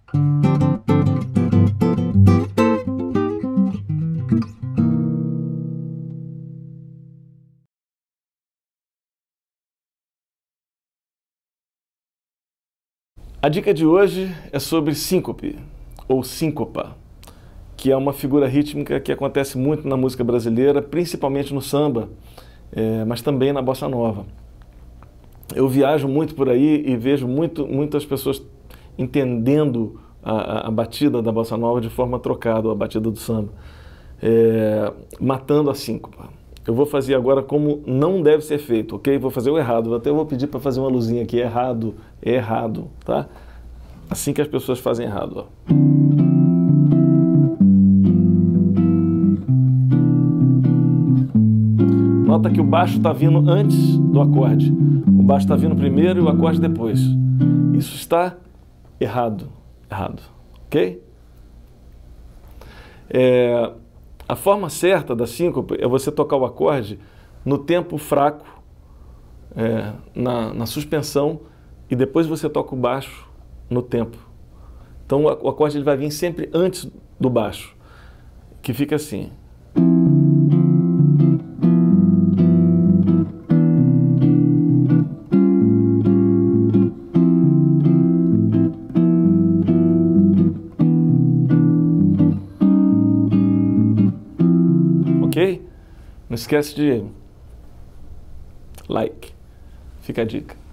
A dica de hoje é sobre síncope, ou síncopa, que é uma figura rítmica que acontece muito na música brasileira, principalmente no samba, mas também na bossa nova. Eu viajo muito por aí e vejo muitas pessoas entendendo a batida da bossa nova de forma trocada, a batida do samba, matando a síncopa. Eu vou fazer agora como não deve ser feito, ok? Vou fazer o errado, até vou pedir para fazer uma luzinha aqui, errado, tá? Assim que as pessoas fazem errado, ó. Nota que o baixo está vindo antes do acorde. O baixo está vindo primeiro e o acorde depois. Isso está errado, ok? A forma certa da síncope é você tocar o acorde no tempo fraco, na suspensão, e depois você toca o baixo no tempo. Então o acorde ele vai vir sempre antes do baixo, que fica assim. Ok? Não esquece de like. Fica a dica.